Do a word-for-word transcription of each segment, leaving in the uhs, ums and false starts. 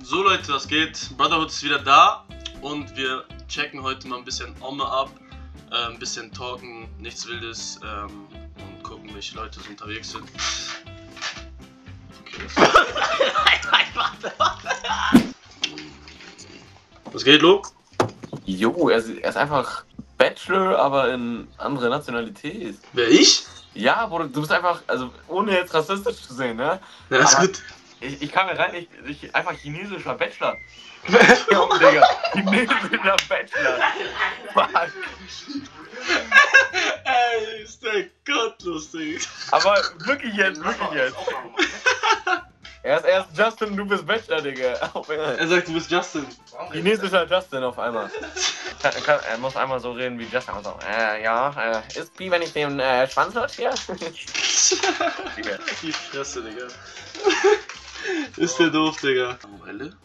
So Leute, was geht? Brotherhood ist wieder da und wir checken heute mal ein bisschen Omme ab, äh, ein bisschen talken, nichts Wildes ähm, und gucken, welche Leute so unterwegs sind. Okay, warte, warte. Was geht, Lo? Jo, er ist, er ist einfach Bachelor, aber in andere Nationalität. Wer, ich? Ja, Bruder, du bist einfach, also ohne jetzt rassistisch zu sehen, ne? Ja, ist aber gut. Ich, ich kam hier rein, ich, ich einfach chinesischer Bachelor. Junge, Digga, chinesischer Bachelor. Fuck. Ey, ist der gottlustig. Aber wirklich jetzt, wirklich jetzt. Er ist erst Justin, du bist Bachelor, Digga. Er sagt, du bist Justin. Chinesischer Justin auf einmal. Kann, kann, er muss einmal so reden wie Justin. Also, äh, ja, äh, ist wie wenn ich den äh, Schwanz lutsch hier? Die Fresse, Digga. Ist der doof, Digga. Morelle?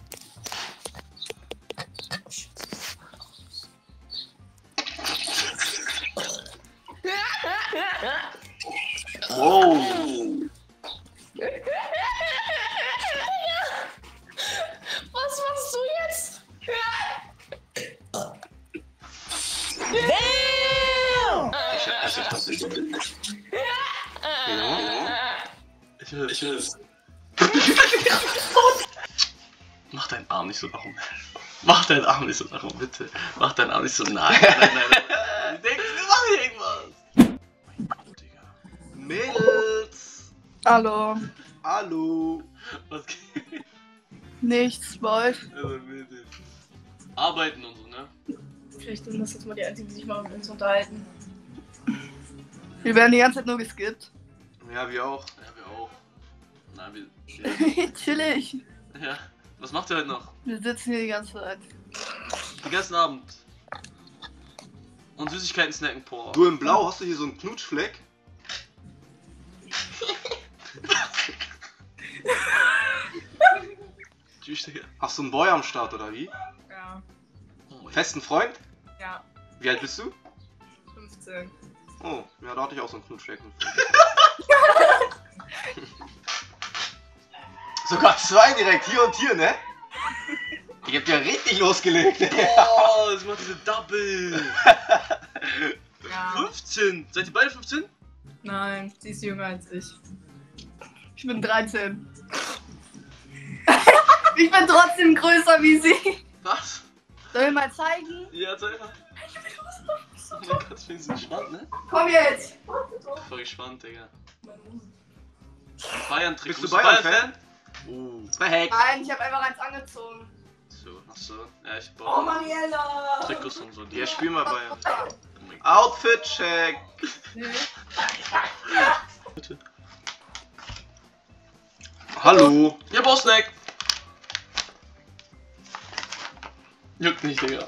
Wow. Was machst du jetzt? Ich hab das nicht. Genau. Ich will, ich will es. Mach deinen Arm nicht so nach oben. Mach deinen Arm nicht so nach oben, bitte. Mach deinen Arm nicht so. Nein, nein, nein, nein. Ich denke, wir machen irgendwas. Mein Gott, Digga. Mädels! Hallo. Hallo! Was geht? Nichts, Boy. Also, Mädels. Arbeiten und so, ne? Vielleicht sind das jetzt mal die einzigen, die sich mal mit uns unterhalten. Wir werden die ganze Zeit nur geskippt. Ja, wir auch. Ja, wir auch. Nein, wir. wir Chillig. ja. Was macht ihr heute noch? Wir sitzen hier die ganze Zeit. Den ganzen Abend. Und Süßigkeiten snacken, boah. Du in Blau, hast du hier so einen Knutschfleck? Tschüss, Digga. Hast du einen Boy am Start oder wie? Ja. Oh, Festen Freund? Ja. Wie alt bist du? fünfzehn. Oh, ja, da hatte ich auch so einen Knutschfleck. Sogar zwei direkt, hier und hier, ne? Ich hab ja richtig losgelegt. oh, das macht diese Double. Ja. fünfzehn. Seid ihr beide fünfzehn? Nein, sie ist jünger als ich. Ich bin dreizehn. Ich bin trotzdem größer wie sie. Was? Soll ich mal zeigen? Ja, zeig mal. Oh mein Gott, ich bin so gespannt, ne? Komm jetzt. Voll gespannt, Digga. Bayern-Trikot. Bist du Bayern-Fan? Oh. Perfekt. Nein, ich habe einfach eins angezogen. So, achso. Ja, ich Oh, baue Mariella. Trikots und so. Die Ja, spiel mal Bayern. Oh mein Gott. Outfit-Check. Bitte. Hallo. Ja, Bossnack. Juckt nicht, Digga.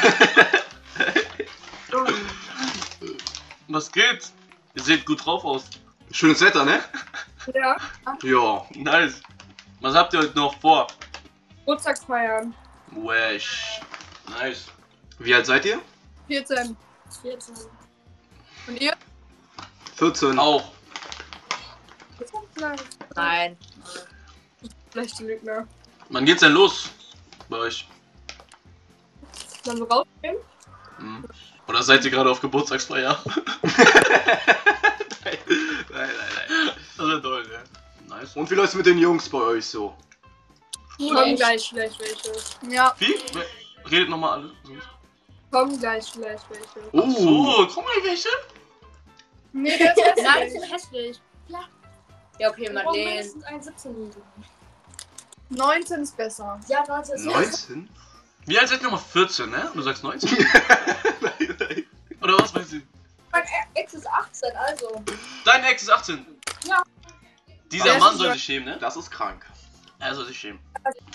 Was geht? Ihr seht gut drauf aus. Schönes Wetter, ne? Ja. Ja. Nice. Was habt ihr heute noch vor? Geburtstag feiern. Wesh. Nice. Wie alt seid ihr? vierzehn. vierzehn. Und ihr? vierzehn. Auch. Nein. Nein. Schlechte Lügner. Wann geht's denn los? Bei euch? Sollen wir rausgehen? Hm. Oder seid ihr gerade auf Geburtstagsfeier? Nein, nein, nein. Das wäre toll, ne? Nice. Und wie läuft's mit den Jungs bei euch so? Kommen gleich schlecht welche. Ja, Wie? Redet nochmal alle. kommen gleich schlecht welche. Oh, so, komm mal welche. Nee, das ist Nein, hässlich. hässlich. Ja, okay, Madeleine. eins siebzehn. neunzehn ist besser. Ja, warte, es neunzehn? Wie alt seid ihr nochmal? vierzehn, ne? Und du sagst neunzehn? Nein, nein. Oder was meinst du? Mein Ex ist achtzehn, also. Dein Ex ist achtzehn. Ja. Dieser Der Mann ist soll ja- sich schämen, ne? Das ist krank. Er soll sich schämen.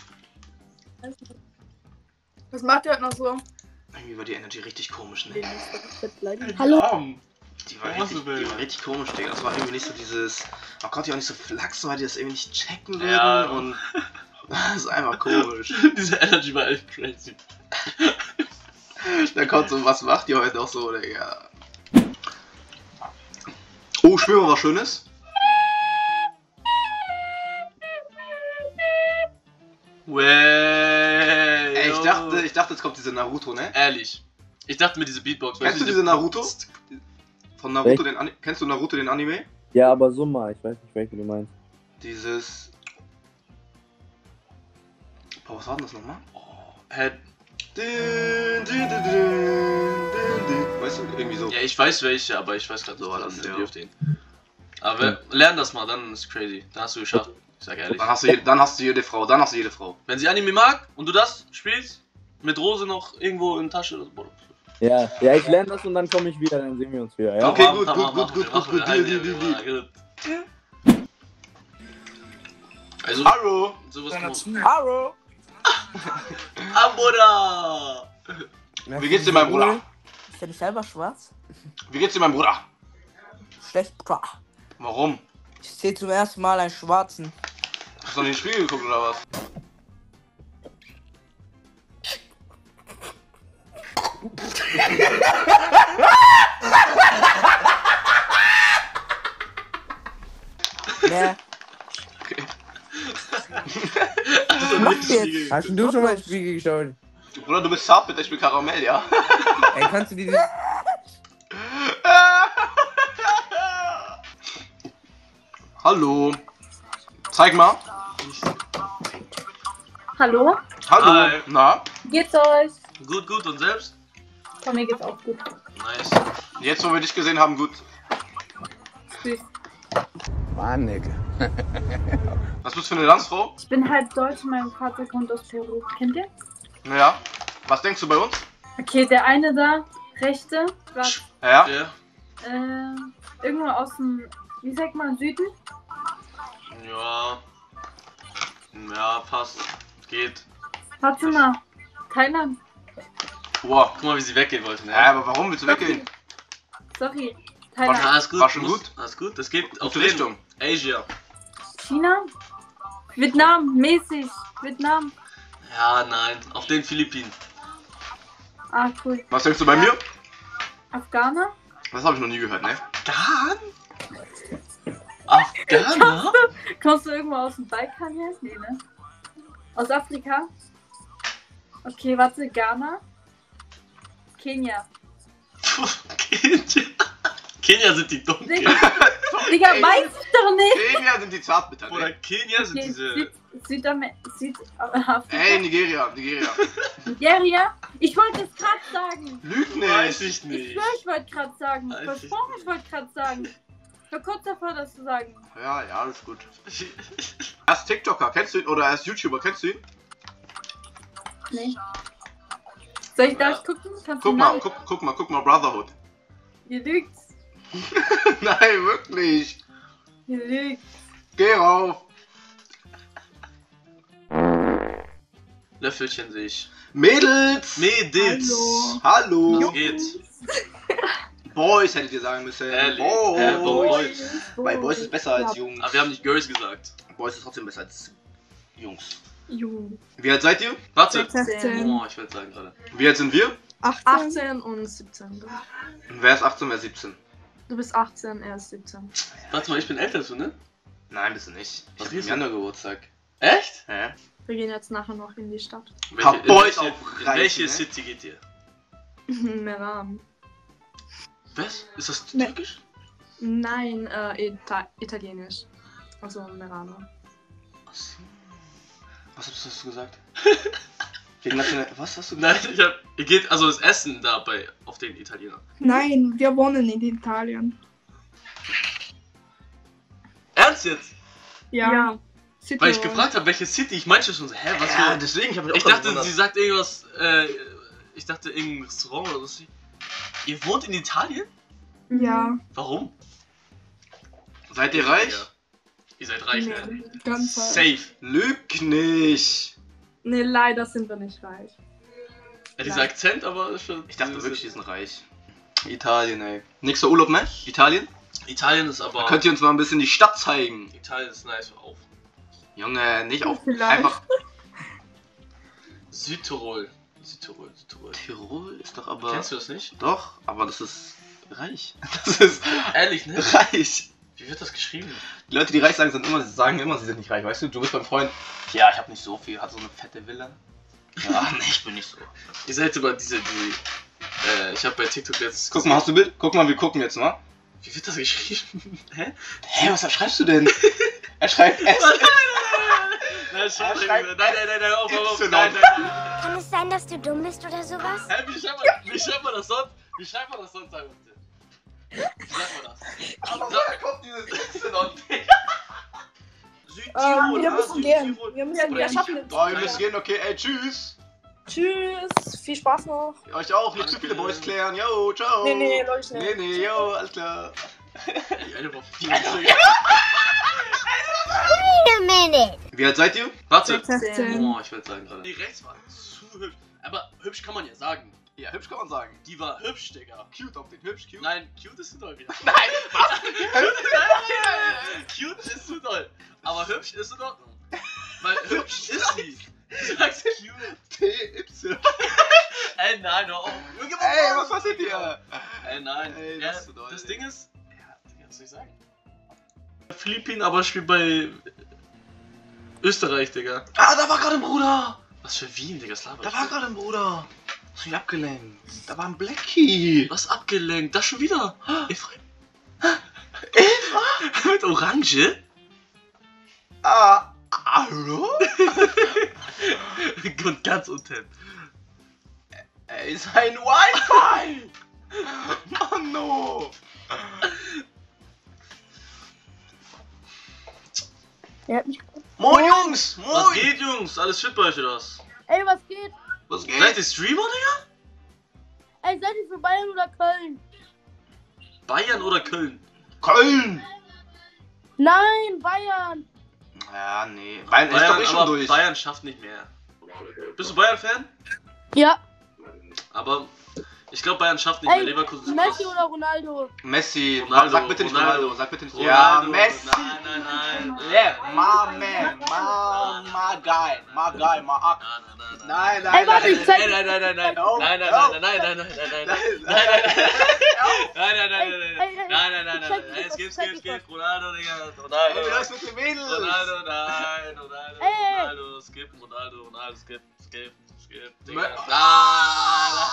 Was macht ihr heute noch so? Irgendwie war die Energy richtig komisch, ne? Hallo? Arm. Die war, Oh, was richtig, du willst. die war richtig komisch, Digga. Das war irgendwie nicht so dieses. Man konnte ja auch nicht so flachsen, weil die das irgendwie nicht checken würden. Ja. Und das ist einfach komisch. Diese Energy war echt crazy. Dann kommt so, was macht ihr heute noch so, Digga? Oh, spüren wir was Schönes? Way, Ey, ich yo. dachte, ich dachte, jetzt kommt diese Naruto, ne? Ehrlich. Ich dachte mir diese Beatbox. Kennst du weißt diese Naruto? Von Naruto, Echt? den Ani Kennst du Naruto, den Anime? Ja, aber Summa, ich weiß nicht, welche du meinst. Dieses... Boah, was war denn das nochmal? Oh, hä? Dün, dün, dün, dün, dün, dün. Weißt du, irgendwie so. Ja, ich weiß welche, aber ich weiß gerade So so war das das, ja. auf den. Aber lern das mal, dann ist crazy. Dann hast du geschafft. Ich sag ehrlich. Dann hast, du jede, dann hast du jede Frau, dann hast du jede Frau. Wenn sie Anime mag und du das spielst, mit Rose noch irgendwo in der Tasche. Das, boah, Ja, ja, ich lerne das und dann komme ich wieder, dann sehen wir uns wieder, ja? Okay, Tamam, gut, tamam, gut, gut, machen gut, wir, gut, machen wir. gut, deal, Heide, deal, deal, gut. Also, Hallo! sowas kommt. Hallo! Amboda! Wie geht's dir, mein Bruder? Ist der nicht selber schwarz? Wie geht's dir, mein Bruder? Schlecht, Bruder. Warum? Ich sehe zum ersten Mal einen Schwarzen. Hast du noch in den Spiegel geguckt oder was? Ne, Was machst du jetzt? Hast du schon mal ins Spiegel geschaut? Bruder, du bist zart, bitte, ich bin Karamell, ja? Ey, kannst du die... Hallo. Zeig mal. Hallo? Hallo. Hi. Na? Wie geht's euch? Gut, gut, und selbst? Bei mir geht's auch gut. Nice. Jetzt, wo wir dich gesehen haben, gut. Süß. Mann, Nigga. Was bist du für eine Landsfrau? Ich bin halb deutsch, mein Vater kommt aus Peru. Kennt ihr? Ja. Was denkst du bei uns? Okay, der eine da, rechte, war Ja? Ja. äh, irgendwo aus dem, wie sagt man, Süden? Ja. Ja, passt. Geht. Warte mal. Thailand. Boah. Guck mal, wie sie weggehen wollte, ne? Ja, aber warum willst du weggehen? Sorry. Ja, Thailand. alles gut. War schon muss- gut? Alles gut, das geht auf Gute Richtung. Asia. China? Vietnam, mäßig. Vietnam. Ja, nein, auf den Philippinen. Ah, cool. Was denkst du bei mir? Afghaner? Das habe ich noch nie gehört, ne? Afghan? Afghaner? Kommst du irgendwo aus dem Balkan her? Nee, ne? Aus Afrika? Okay, warte, Ghana? Kenia. Kenia. Kenia sind die dumm. Digga, Digga Ey. weiß ich doch nicht! Kenia sind die Zartbitter, Oder ne? Kenia sind Okay, diese. Süd, Südamerika. Südafrika. Ey, Nigeria, Nigeria. Nigeria? Ich wollte es gerade sagen. Lüg Weiß nicht. ich Ich nicht. schwör, ich wollte gerade sagen. Weiß ich Versprochen, ich wollte gerade sagen. Ich war kurz davor, das zu sagen. Ja, ja, alles gut. Er ist TikToker, kennst du ihn? Oder er ist YouTuber, kennst du ihn? Nee. Soll ich da Ja. gucken? Kannst du Guck mal, nach- guck, guck mal, guck mal, Brotherhood. Ihr lügt. Nein, wirklich. Ihr lügt. Geh rauf. Löffelchen sehe ich. Mädels! Mädels. Hallo! Was geht? Boys hättet ihr sagen müssen. Ehrlich? Boys. Äh, Boys. Weil Boys ist besser als Jungs. Aber wir haben nicht Girls gesagt. Boys ist trotzdem besser als Jungs. Ju. Wie alt seid ihr? Warte. sechzehn. Oh, ich würde sagen gerade. Wie alt sind wir? achtzehn und siebzehn. Du. Wer ist achtzehn, wer ist siebzehn? Du bist achtzehn, er ist siebzehn. Warte mal, ich bin älter als du, ne? Nein, bist du nicht. Ich Was hab im ist Januar Geburtstag. Echt? Hä? Wir gehen jetzt nachher noch in die Stadt. Paar in Boys welche, aufreißen, in welche ne? City geht ihr? Meran. Was? Ist das Ne. türkisch? Nein, äh, Ita italienisch. Also Merano. Achso. Was hast du gesagt? Wegen National Was hast du Nein, gesagt? ich hab. Ihr geht also das Essen dabei auf den Italiener. Nein, wir wohnen in Italien. Ernst jetzt? Ja. ja. Weil ich gefragt habe, welche City, ich meinte schon so, hä, was Ja, für. deswegen, ich hab mich auch Ich gerade dachte, gewundert. sie sagt irgendwas, äh, ich dachte irgendein Restaurant oder was. Ihr wohnt in Italien? Ja. Warum? Seid ihr reich? Ja. Ihr seid reich, ne? Nee, ganz reich. Safe. Lüg nicht. Nee, leider sind wir nicht reich. Ja, dieser Nein. Akzent, aber schon. Ich dachte wirklich, die sind reich. Italien, ey. Nächster Urlaub, ne? Italien? Italien ist aber. Da könnt ihr uns mal ein bisschen die Stadt zeigen. Italien ist nice auf. Junge, nicht auf. Vielleicht. Einfach. Südtirol. Südtirol, Südtirol. Tirol ist doch aber. Kennst du das nicht? Doch, aber das ist reich. Das ist Ehrlich, ne? reich. Wie wird das geschrieben? Die Leute, die reich sagen, sind immer, sagen immer, sie sind nicht reich, weißt du? Du bist beim Freund, ja, ich hab nicht so viel, hat so eine fette Villa. Ja, nee, ich bin nicht so. Ihr seid über diese, die, äh, ich hab bei TikTok jetzt... Guck mal, hast du Bild? Guck mal, wir gucken jetzt mal. Wie wird das geschrieben? Hä? Hä, was schreibst du denn? Er schreibt S. Nein, schreib, Er nein, schreibt nein, nein, nein, auf, auf, auf, Y. nein, nein, nein. Kann es sein, dass du dumm bist oder sowas? Hä, wie schreibt man, wie schreibt man das sonst? Wie schreibt man das sonst, sag mal bitte? Wie sagt man das? Aber woher kommt dieses Y? Südtirol, Ähm, wir ah, müssen gehen. Südtirol. Wir müssen, wir schaffen den Oh, wir müssen gehen, okay, ey, tschüss. Tschüss, viel Spaß noch. Euch auch, nicht zu viele Boys klären, yo, ciao. Nee, nee, Leute. Nee, nee, yo, alles klar. Die eine war viel. Wait a minute! Wie alt seid ihr? Warte. sechzehn. Oh, ich will sagen gerade. Die rechts war zu hübsch. Aber hübsch kann man ja sagen. Ja, hübsch kann man sagen. Die war hübsch, Digga. Cute auf den hübsch, cute. Nein, cute ist zu doll wieder. Nein, was? Cute ist zu doll. Aber hübsch ist in Ordnung. Weil hübsch ist sie. Du sagst cute. T Y. Ey, nein, hör auf. Ey, was passiert hier? Ey, nein. Ey, ja, das ist zu doll, das ey. Ding ist. Ja, Digga, was soll ich sagen? Philippinen, aber spielt bei Österreich, Digga. Ah, da war gerade ein Bruder. Was für Wien, Digga, das labert. Da war gerade ein Bruder. Hast du mich abgelenkt? Da war ein Blackie. Was abgelenkt? Das schon wieder? Efraim. Eva? Mit Orange? Ah, hallo? Und ganz unten. Er ist ein Wi-Fi. Mann, no. Der hat mich. Moin, Jungs. Moin. Was geht, Jungs? Alles fit bei euch oder was? Ey, was geht? Was Seid ihr Streamer, Digga? Ey, seid ihr für Bayern oder Köln? Bayern oder Köln? Köln. Nein, Bayern. Ja, nee. Bayern ist doch eh Bayern, schon aber durch. Bayern schafft nicht mehr. Bist du Bayern-Fan? Ja. Aber ich glaube, Bayern schafft nicht mehr. Ey, Leverkusen ist Messi krass. oder Ronaldo? Messi. Ronaldo, Sag bitte nicht Ronaldo. Ronaldo. Sag bitte nicht. Ronaldo. Ja, Messi. Nein, nein, nein. Yeah, my man. My, my guy. My guy. My Ak. Nein, nein, nein. Nein, nein, Ey, warte, nein. ich zeig- Nein, nein, nein, nein, nein. No, Nein, nein, no. nein, nein, nein, nein, nein, nein, nein. Nein, Nein, nein, nein. Nein, nein, nein, Ey, nein, ey, ey, nein, nein, nein, nein, zeig nein. mir Ey, was, skip, zeig skip, mir skip. Ronaldo, Digga. Ey, wie Ronaldo. das mit den Mädels? Ronaldo, nein, Ronaldo, Ey, ey. Ronaldo, skip, Ronaldo, Ronaldo, skip, skip, skip, Digga. Me- Ah,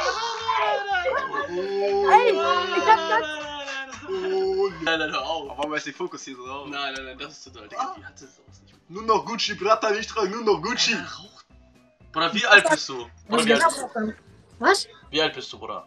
Ey, ich hab grad. Oh, Nein, nein, hör auf. warum ist die Fokus hier so drauf? Nein, nein, nein, das ist zu doll, Digga. Wie hatte sowas nicht? Nur noch Gucci, Brata nicht tragen, nur noch Gucci. Er raucht. Bruder, wie alt bist du? Bruder, wie alt bist du? Was? Wie alt bist du, Bruder?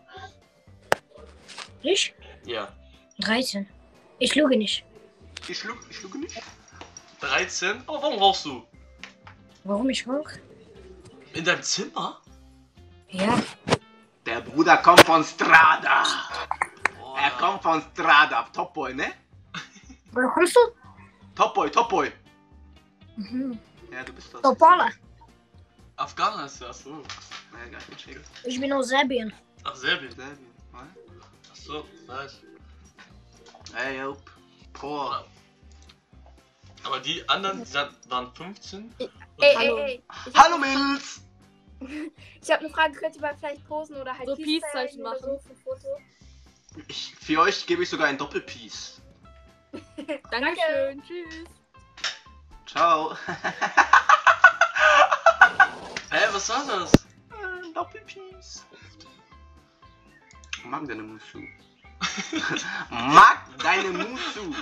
Ich? Ja. dreizehn. Ich lüge nicht. Ich schlug, ich schlug nicht. dreizehn? Aber warum rauchst du? Warum ich rauch? In deinem Zimmer? Ja. Der Bruder kommt von Strada. Boah. Er kommt von Strada. Topboy, ne? Woher kommst du? Topboy, Topboy. Mhm. Ja, du bist das. Topala. Afghaner ist das, so. Ja, gar nicht schick. Ich bin aus Serbien. Ach, Serbien. Serbien, ne? Ach so, nice. Ey, yo. Boah. Aber die anderen, die waren fünfzehn? Ey, ey, Hallo. ey. Ich Hallo Mädels! Ich habe eine Frage, könnt ihr mal vielleicht posen oder halt So Peace Peace-Zeichen zeigen oder machen. so für Foto? Ich, für euch gebe ich sogar ein Doppelpiece. Dankeschön. Tschüss. Ciao. Hä, was war das? Ein Doppelpiece. Mag deine Musu. Mag deine Musu.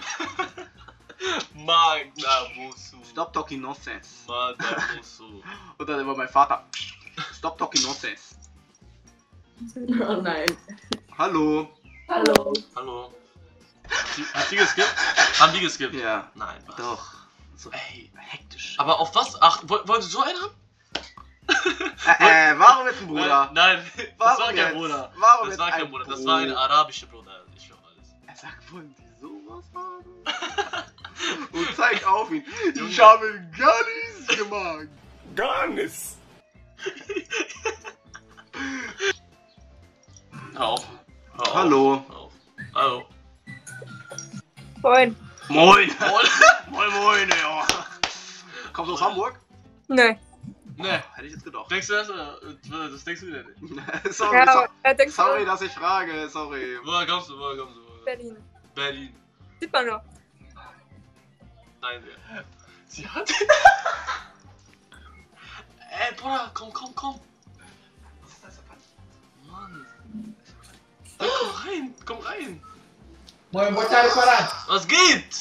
Magna Musu. Stop talking nonsense. Magna Musu. Und dann immer mein Vater. Stop talking nonsense. Oh nein. Hallo. Hallo. Hallo. Die- Hat die geskippt? Haben die geskippt? Ja. Nein, was? Doch. So, ey, hektisch. Aber auf was? Ach, woll- wollt ihr so einen haben? Äh, äh, warum jetzt ein Bruder? Nein, nein, das Warum war kein jetzt? Bruder. Warum Das jetzt war kein ein Bruder, das Bro? war ein arabischer Bruder. Ich höre alles. Er sagt, wollen die sowas haben? Und zeigt auf ihn. Junge. Ich habe gar nichts gemacht. Gar nichts. Hör auf. Hör auf. Hallo. Hör auf. Hallo. Moin. Moin. Moin. Moin, moin, ja. Kommst du aus Hamburg? Nee. Ne, Hätte ich jetzt gedacht. denkst du das oder? Das denkst du wieder nicht. sorry, Ja, so, er denkt sorry, dass ich frage. Sorry. Woher kommst du? Woher kommst du? Woher? Berlin. Berlin. Sieht man doch. Nein, ja. Sie hat. Ey, Bruder, komm, komm, komm. Was ist das? Mann. Ey, komm rein, komm rein. Was geht?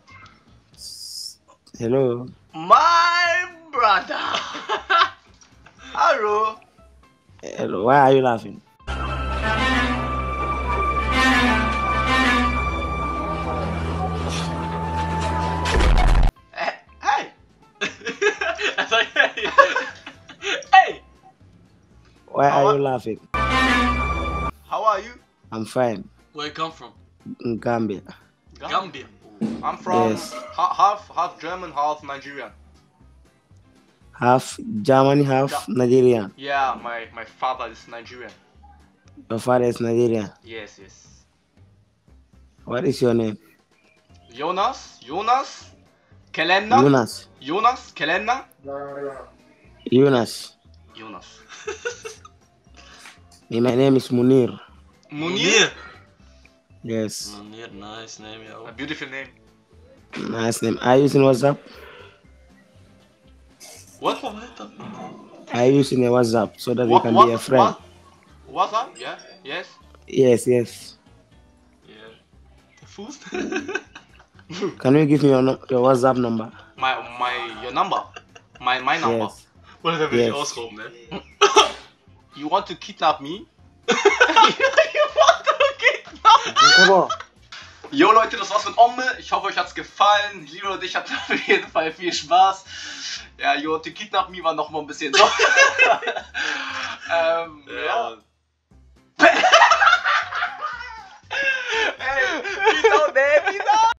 Hello. My brother. Hallo. Hello. Why are you laughing? Hey. Hey. Er sagt hey. Hey. Why How are are- you laughing? How are you? I'm fine. Where you come from? In Gambia. Gambia. I'm from Yes. ha- half half German, half Nigerian. Half Germany, half Ja. Nigerian. Yeah, my, my father is Nigerian. Your father is Nigerian. Yes, yes. What is your name? Jonas, Jonas, Kalender, Jonas. Jonas, Kalender, Jonas. Jonas. Me, my name is Munir. Munir, Yes. Munir, nice name, a yo. beautiful name. Nice name. Are you using WhatsApp? What? Weiter. Are you using a WhatsApp so that we What, can what, be a friend? what, what's up? Yeah, yes. Yes, yes. Yeah. Der Fuß? Can you give me your, no- your WhatsApp number? My, my, your number, my, my number. Yes. Oder der will Yes. dich ausrauben, ne? You want to kidnap me? Come on. Jo Leute, das war's mit Omme. Ich hoffe, euch hat's gefallen. Lilo und ich hatten auf jeden Fall viel Spaß. Ja, You want to kidnap me war noch mal ein bisschen so. ähm, ja. Ja. Hey, wieso, ne, wieso?